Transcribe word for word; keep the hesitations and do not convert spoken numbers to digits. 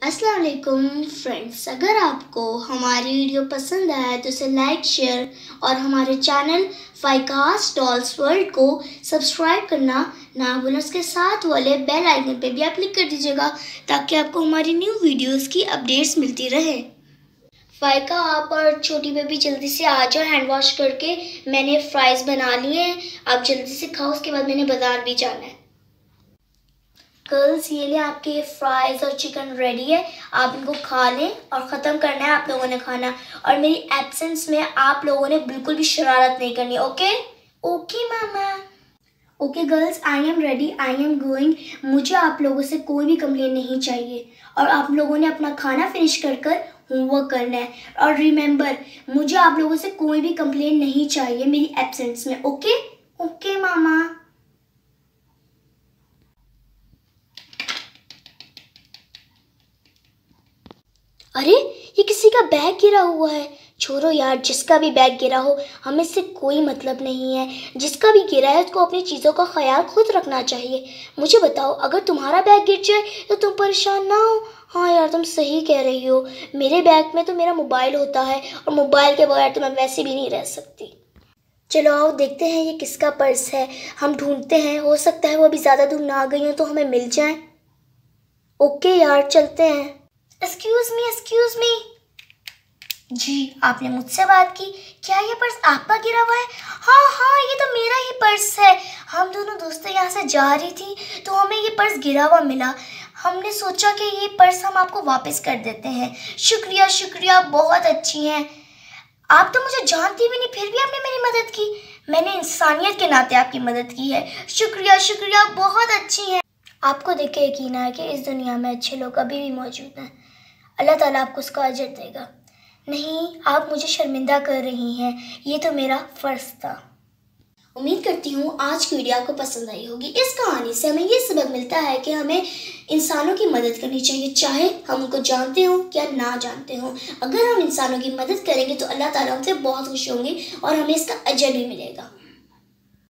अस्सलाम वालेकुम फ्रेंड्स, अगर आपको हमारी वीडियो पसंद आए तो इसे लाइक शेयर और हमारे चैनल फ़ाइक़ास डॉल्स वर्ल्ड को सब्सक्राइब करना ना भूलें। उसके साथ वाले बेल आइकन पे भी आप क्लिक कर दीजिएगा ताकि आपको हमारी न्यू वीडियोस की अपडेट्स मिलती रहे। फ़ाइक़ा, आप और छोटी बेबी जल्दी से आ जाओ। हैंड वॉश करके मैंने फ्राइज़ बना लिए हैं, आप जल्दी से खाओ। उसके बाद मैंने बाज़ार भी जाना है। गर्ल्स, ये लिए आपके फ्राइज़ और चिकन रेडी है, आप इनको खा लें और ख़त्म करना है आप लोगों ने खाना। और मेरी एब्सेंस में आप लोगों ने बिल्कुल भी शरारत नहीं करनी। ओके ओके मामा। Okay girls, I am ready, I am going. मुझे आप लोगों से कोई भी कंप्लेन नहीं चाहिए और आप लोगों ने अपना खाना फिनिश कर कर होमवर्क करना है। और रिमेंबर, मुझे आप लोगों से कोई भी कंप्लेन नहीं चाहिए मेरी एब्सेंस में। ओके ओके मामा। अरे, ये किसी का बैग गिरा हुआ है। छोड़ो यार, जिसका भी बैग गिरा हो हमें इससे कोई मतलब नहीं है। जिसका भी गिरा है उसको अपनी चीज़ों का ख्याल खुद रखना चाहिए। मुझे बताओ, अगर तुम्हारा बैग गिर जाए तो तुम परेशान ना हो। हाँ यार, तुम सही कह रही हो। मेरे बैग में तो मेरा मोबाइल होता है और मोबाइल के बगैर तो मैं वैसे भी नहीं रह सकती। चलो आओ देखते हैं ये किसका पर्स है। हम ढूंढते हैं, हो सकता है वो अभी ज़्यादा दूर ना गई हो तो हमें मिल जाए। ओके यार, चलते हैं। एक्सक्यूज मी एक्सक्यूज मी जी, आपने मुझसे बात की? क्या ये पर्स आपका गिरा हुआ है? हाँ हाँ, ये तो मेरा ही पर्स है। हम दोनों दोस्तें यहाँ से जा रही थी तो हमें ये पर्स गिरा हुआ मिला। हमने सोचा कि ये पर्स हम आपको वापस कर देते हैं। शुक्रिया शुक्रिया, बहुत अच्छी हैं आप। तो मुझे जानती भी नहीं, फिर भी आपने मेरी मदद की। मैंने इंसानियत के नाते आपकी मदद की है। शुक्रिया शुक्रिया, बहुत अच्छी हैं। आपको देख के यकीन है कि इस दुनिया में अच्छे लोग अभी भी मौजूद हैं। अल्लाह ताला आपको उसका अजर देगा। नहीं, आप मुझे शर्मिंदा कर रही हैं, ये तो मेरा फ़र्ज़ था। उम्मीद करती हूँ आज की वीडियो आपको पसंद आई होगी। इस कहानी से हमें ये सबक मिलता है कि हमें इंसानों की मदद करनी चाहिए, चाहे हम उनको जानते हों या ना जानते हों। अगर हम इंसानों की मदद करेंगे तो अल्लाह ताला हमसे बहुत खुश होंगे और हमें इसका अजर भी मिलेगा।